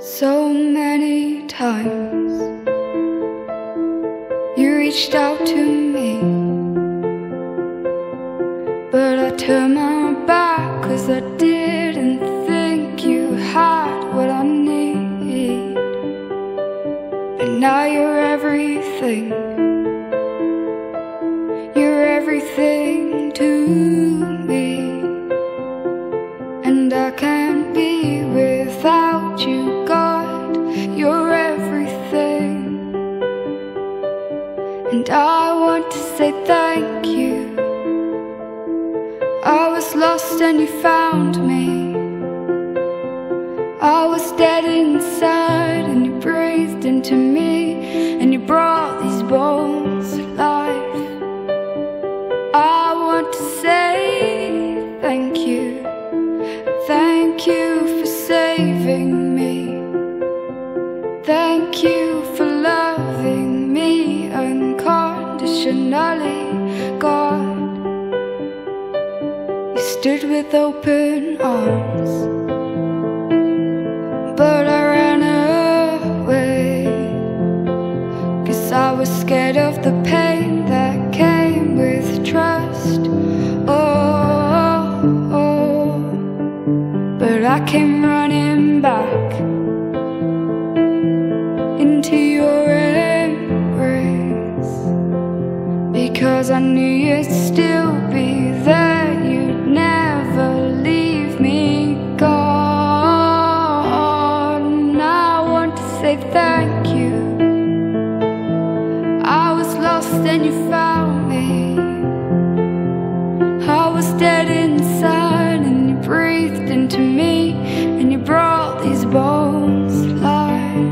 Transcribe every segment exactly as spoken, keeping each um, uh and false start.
So many times you reached out to me, but I turned my back 'cause I didn't think you had what I need. But now you're everything, you're everything to me, and I can't be without you. God, you're everything, and I want to say thank you. I was lost and you found me. I was dead inside and you breathed into me, and you brought these bones to life. I want to say thank you. Thank you for saving me. Thank you for loving me unconditionally. God, you stood with open arms, but I ran away 'cause I was scared of the pain that came with trust. Oh, oh, but I came running back into your embrace, because I knew you'd still be there. You'd never leave me, God. And I want to say thank you. I was lost and you found me. I was dead inside and you breathed into me, and you brought these bones to life.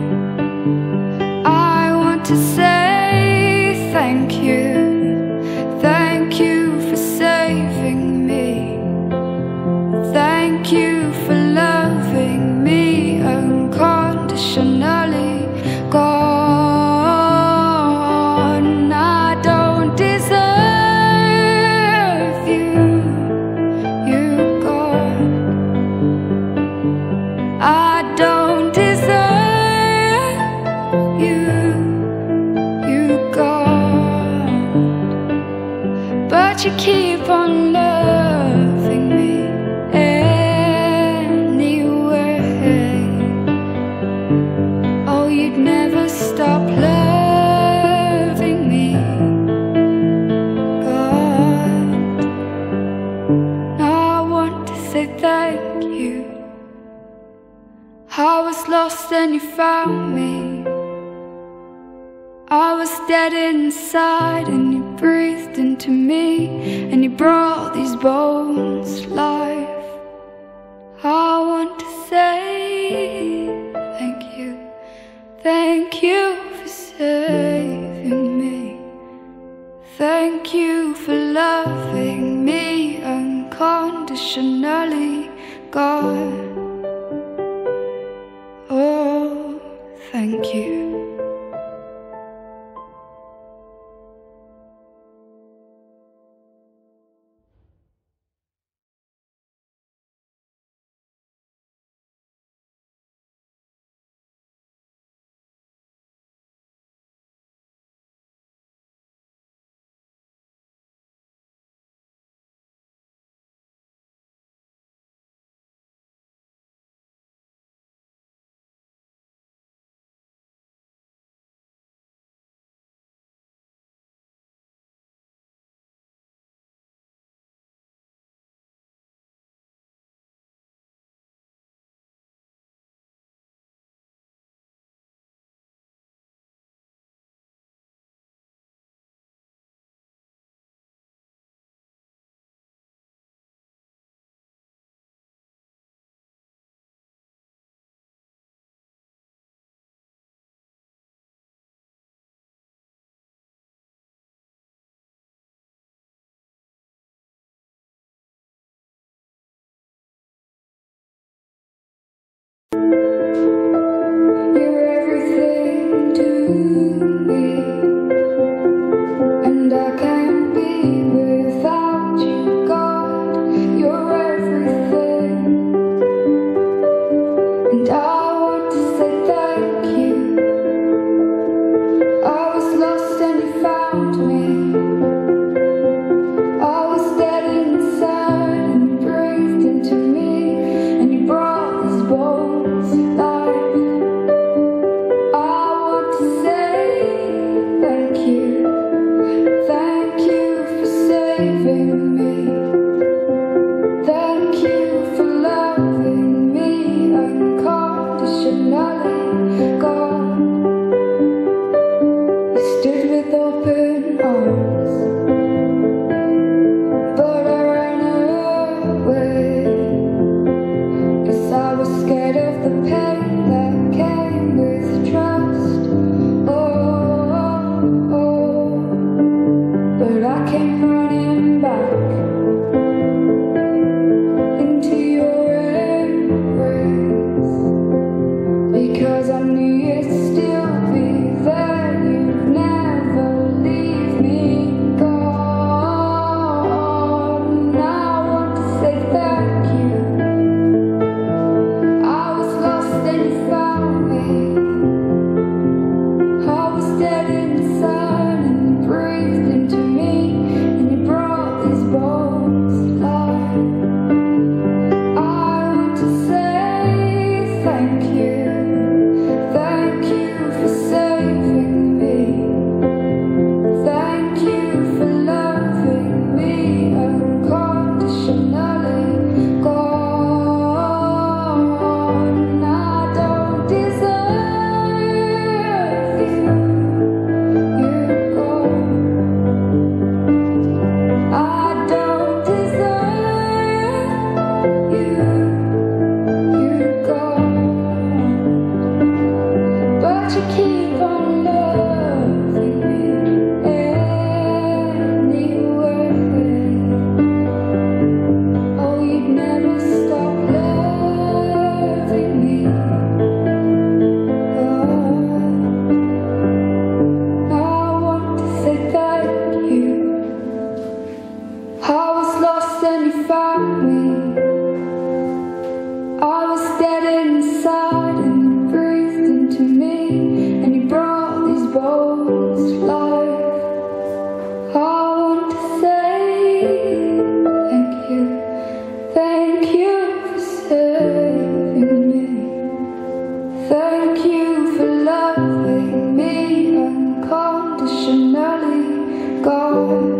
I want to say thank you. Thank you for saving me. Thank you for loving me unconditionally. God, and I don't deserve you, you God. I don't deserve you, you God. But you keep on loving me anyway. Oh, you'd never stop loving me, God. Now I want to say thank you. I was lost and you found me. I was dead inside and you breathed into me, and you brought these bones to life. I want to say thank you. Thank you for saving me. Thank you for loving me unconditionally, God. Oh, thank you. that you keep on loving me anyway. Oh, you'd never stop loving me. Oh, I want to say thank you. I was lost and you found me. I was dead inside and you breathed into me, and you brought these bones to life. I want to say thank you, thank you for saving me. Thank you for loving me unconditionally, God.